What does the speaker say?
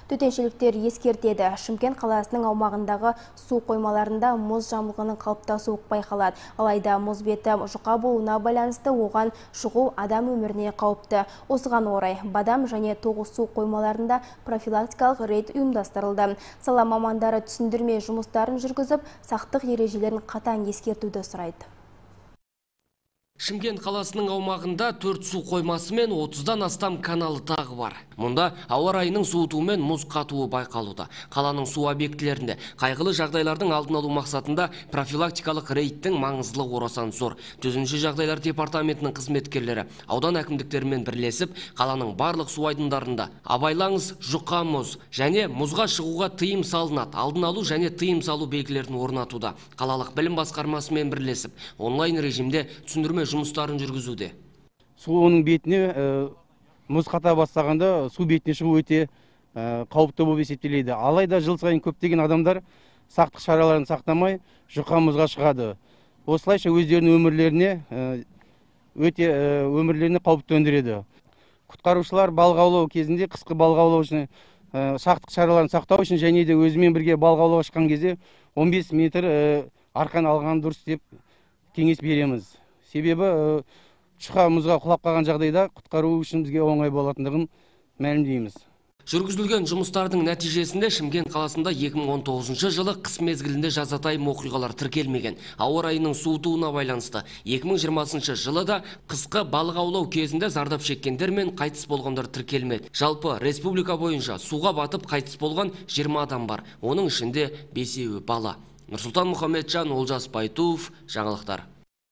Төтеншеліктер ескертеді. Шымкент қаласының аумағындағы су қоймаларында мұз жамылғының қалыптасуы байқалады. Алайда мұз беті жұқа болуына байланысты оған шығу адам өміріне қауіпті. Осыған орай Бадам және Тоғыз су қоймаларында профилактикалық рейд ұйымдастырылды. Сала мамандары түсіндірме жұмыстарын жүргізіп, сақтық ережелерін қатаң ескертуді сұрайды. Шымкент қаласының аумағында 4 су қоймасы мен 30-дан астам каналы тағы бар. Мұнда ауа райының суытуымен мұз қатуы байқалуда. Қаланың су объектілерінде қайғылы жағдайлардың алдын алу мақсатында профилактикалық рейдтің маңыздылығы орасан зор. Төтенше жағдайлар департаментінің қызметкерлері аудан әкімдіктерімен бірлесіп, қаланың барлық су айдындарында абайлаңыз, жұқа мұз және мұзға шығуға тыйым салынады. Алдын алу және тыйым салу белгілерін орнатуда. Қалалық білім басқармасымен бірлесіп, онлайн режимде түсіндірме жұмыстарын жүргізуде. Суының бетіне мұз қата бастағанда су бетіне шығу өте қауіпті болып есептеледі. Алайда жыл сайын көптеген адамдар сақтық шараларын сақтамай жұқа мұзға шығады. Осылайша өздерінің өмірлеріне қауіп төндіреді. Құтқарушылар балық аулау кезінде қысқы балық аулау үшін сақтық шараларын сақтау үшін және де өзімен бірге балық аулауға шыққан кезде 15 метр арқан алған дұрыс деп кеңес береміз. Себебі жұқа мұзға құлап қалған жағдайда құтқару үшін бізге оңай болатындығын мәлімдейміз. Жүргізілген жұмыстардың нәтижесінде Шымкент қаласында 2019 жылы қыс мезгілінде жазатайым оқиғалар тіркелмеген. Ауа райының суытуына байланысты 2020 жылы да қысқы балық аулау кезінде зардап шеккендер мен қайтыс болғандар тіркелмеді. Жалпы республика бойынша суға батып қайтыс болған 20 адам бар. Оның ішінде 5-еуі бала. Нұрсұлтан Мұхамеджан, Олжас Байтуов, жаңалықтар.